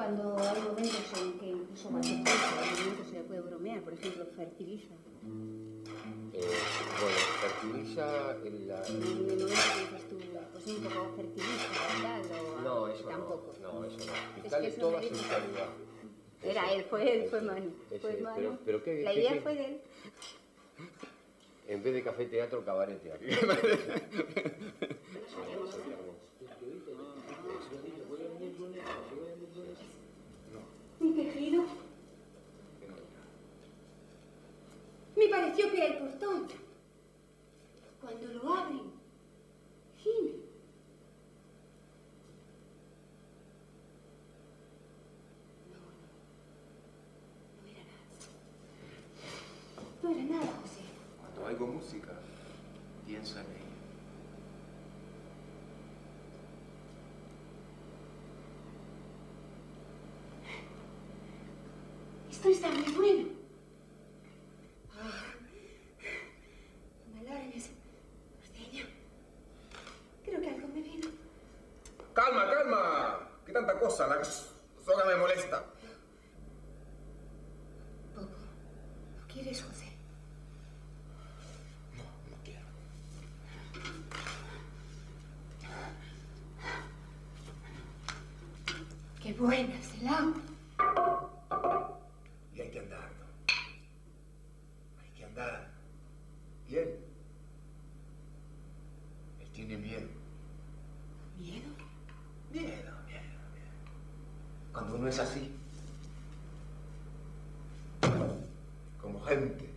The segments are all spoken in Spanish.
cuando hay momentos en que incluso cuando hay momentos se le puede bromear, por ejemplo, fertiliza. Bueno, fertiliza en la... En el momento que dices tú, pues un poco fertiliza y tal, o No, eso tampoco. No, eso no. Es Dale que eso toda me dice- sinceridad. Era él, fue Manu. Ese, Fue Manu. pero ¿qué, la qué, idea qué? fue de él. En vez de café teatro, cabaret teatro. Mi querido. Me pareció que era el portón. Cuando lo abren, gime. No era nada, José. Cuando oigo música, pienso en ella. Esto está muy bueno. No me alarmes, Porteño. Creo que algo me vino. ¡Calma, calma! ¿Qué tanta cosa? La soga me molesta. Poco. ¿No quieres, José? No quiero. Qué buena es el agua. Y hay que andar, ¿no? Hay que andar. ¿Y él? Él tiene miedo. ¿Miedo? Miedo. Cuando uno es así. Como gente.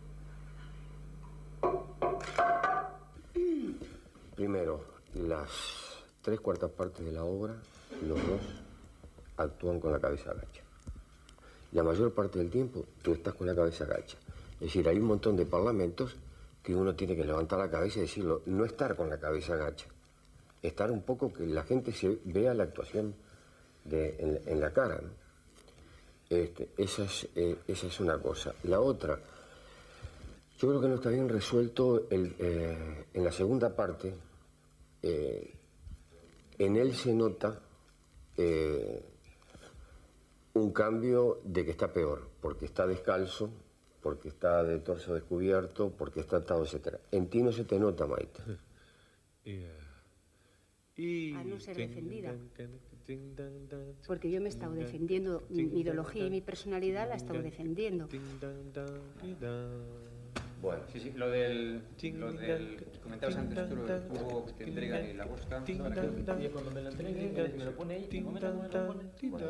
Primero, las 3/4 partes de la obra, los dos actúan con la cabeza gacha. La mayor parte del tiempo tú estás con la cabeza gacha. Es decir, hay un montón de parlamentos que uno tiene que levantar la cabeza y decirlo, no estar con la cabeza gacha. Estar un poco que la gente se vea la actuación en la cara, ¿no? Esa es una cosa. La otra, yo creo que no está bien resuelto en la segunda parte. En él se nota un cambio de que está peor, porque está descalzo, porque está de torso descubierto, porque está atado, etc. En ti no se te nota, Maite. A no ser defendida. Porque yo me he estado defendiendo, mi ideología y mi personalidad la he estado defendiendo. Bueno, Sí, lo del que comentabas antes tú, lo del cubo que te entregan y la bosca. Y cuando me lo entreguen, me lo pone ahí. Un momento, me lo pone.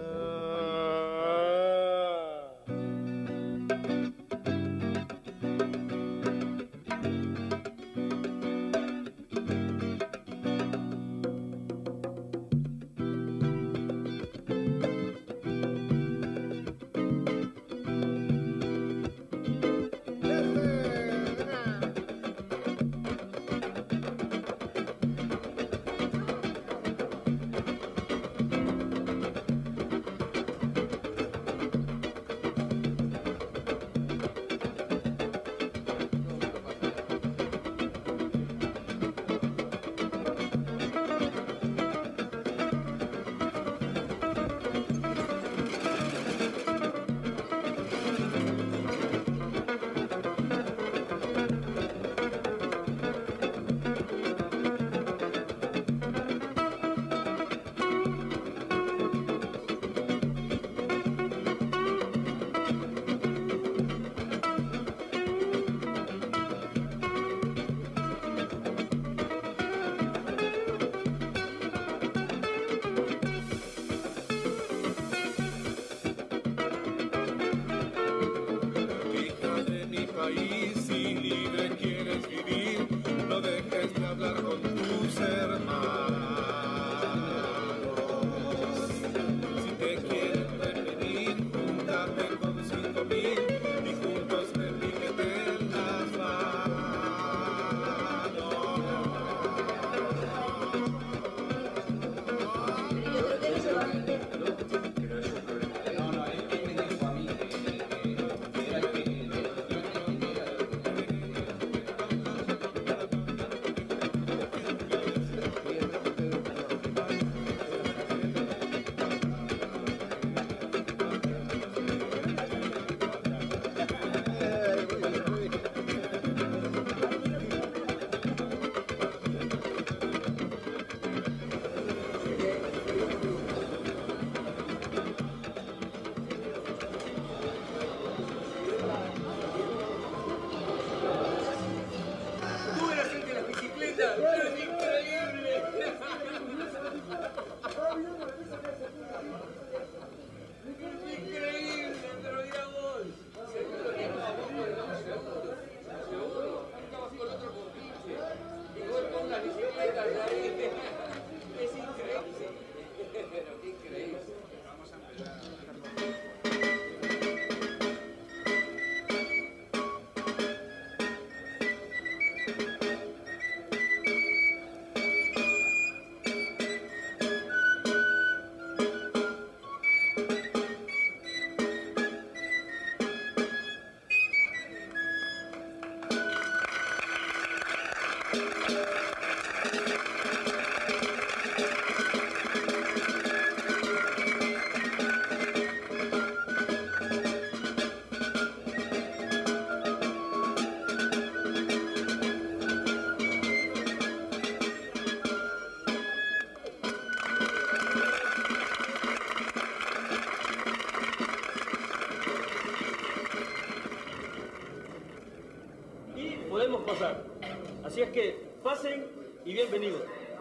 Podemos pasar. Así es que pasen y bienvenidos.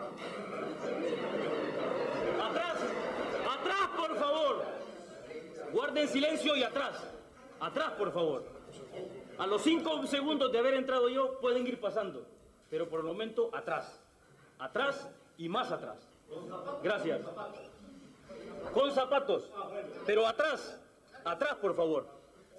¡Atrás! ¡Atrás, por favor! Guarden silencio y atrás. Atrás, por favor. A los 5 segundos de haber entrado yo, pueden ir pasando. Pero por el momento, atrás. Atrás y más atrás. Gracias. Con zapatos. Pero atrás. Atrás, por favor.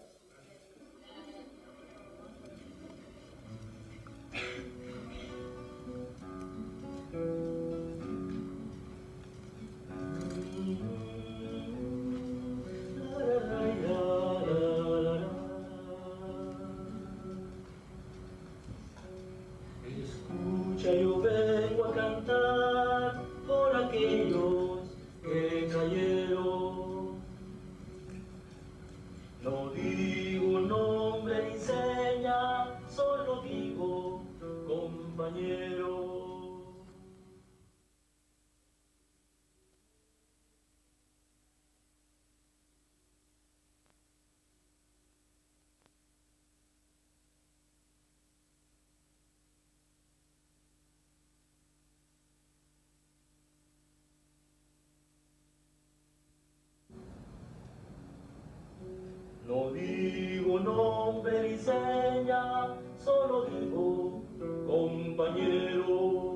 Escucha, yo vengo a cantar por aquellos que cayeron. No digo nombre ni seña, solo digo compañero. No digo nombre ni seña, solo digo compañero.